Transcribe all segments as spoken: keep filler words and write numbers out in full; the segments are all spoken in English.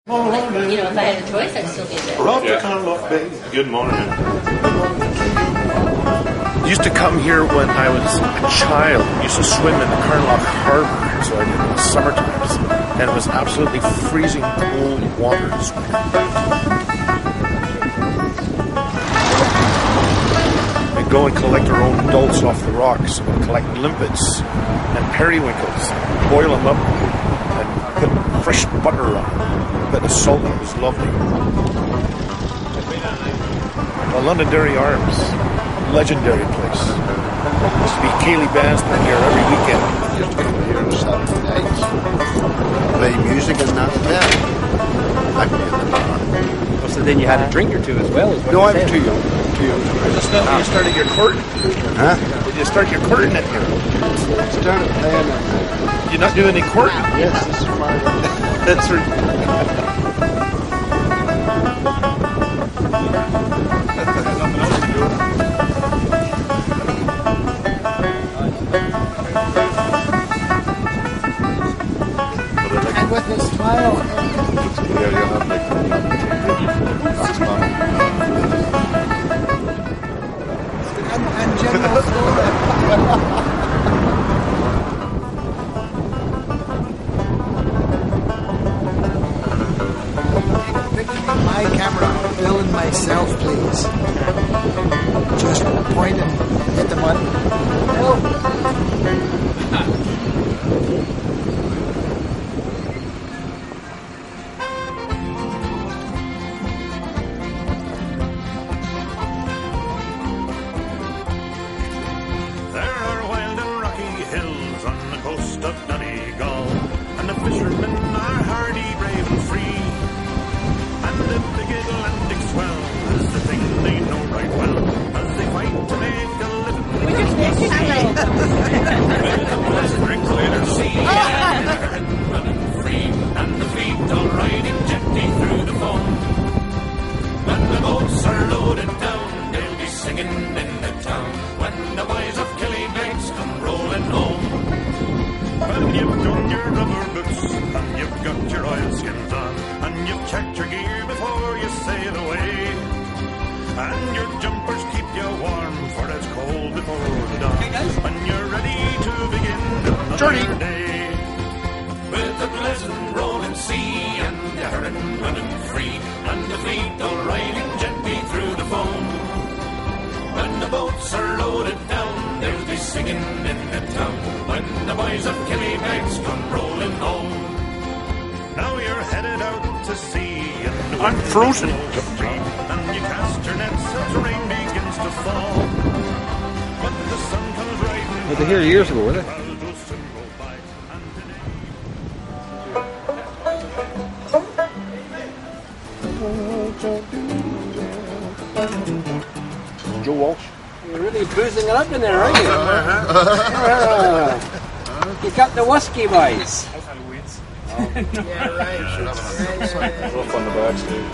You know, if I had a choice, I'd still be there. We're off to Carnlough Bay. Good morning. I used to come here when I was a child. I used to swim in the Carnlough Harbour, so I did in the summer times. And it was absolutely freezing cold water to swim. We'd go and collect our own dulse off the rocks, and we'd collect limpets and periwinkles, boil them up, and put fresh butter on them. A bit of salt, and it was lovely. Well, Londonderry Arms, legendary place. Used to be Cayley bands playing here every weekend. Used to come here on Saturday nights, play music and that. Yeah, I'd be in the bar. Oh, so then you had a drink or two as well? Is what no, you I'm said. too young. Too young. Just now you started your courting. Huh? Did you start your courting at here? Started playing it. You're not doing any courting? Yes, this is my. That's right. And with his smile. Yeah, you have like that's fun. And, and general story. My camera, filming myself, please. Just point and hit the button. Help. There are wild and rocky hills on the coast of Donegal, and the fishermen are hardy, brave and free. And the big Atlantic swell is the thing they know right well, as they fight to make a living. We just missed it. With the drinks later sea, and they're running free, and the fleet all riding gently through the foam. When the boats are loaded down, they'll be singing in the town. When the boys of Killybegs come rolling home. When you've done your rubber boots, and you've got your oilskins on, and you've checked your gear before you sail away, and your jumpers keep you warm, for it's cold before the dawn, when you're ready to begin another Journey. day. With the pleasant rolling sea, and the herring running free, and the fleet all riding gently through the foam. When the boats are loaded down, they'll be singing in the town, when the boys of Killybegs come rolling home. Now you're headed out to sea, and the I'm wind frozen. blows free, and you cast your nets as the rain begins to fall. But the sun comes riding. Well, they here years ago, were they? Clouds will soon go by, and today- Joe Walsh. You're really boozing it up in there, aren't you? Yeah. You got the whiskey, boys. Yeah, right. Rough on the backstage.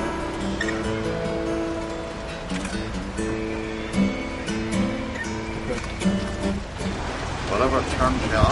Whatever turns you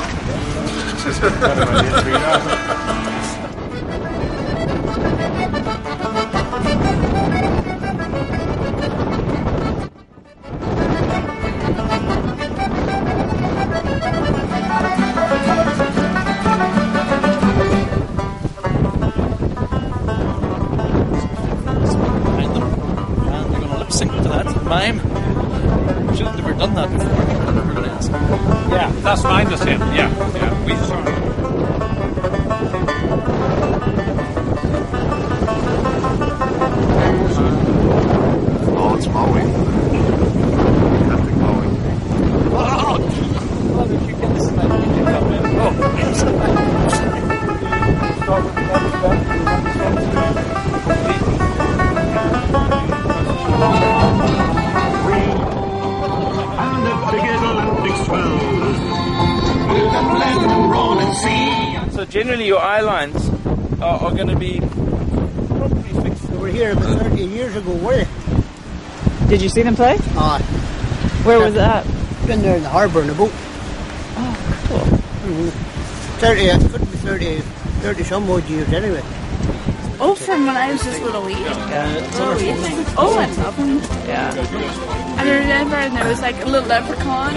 And they're going to lip sync to that mime. Should have never done that before. We're going to ask. Yeah, that's my understanding. Yeah, yeah. We saw it. Oh, it's Maui. Captain Maui. Oh, did you get this in that? Did you come in? Oh, And the big Atlantic swell with the pleasant rolling sea. So generally your eye lines are, are going to be probably fixed. They were here about thirty years ago, were they? Did you see them play? Ah, Where was that? been there in the harbour in a boat. Oh, cool. Mm-hmm. thirty, it couldn't be thirty, thirty some odd years anyway. Oh, from when I was just little wee. Little wee thing. Oh, I love them. Yeah. I remember, and there was like a little leprechaun.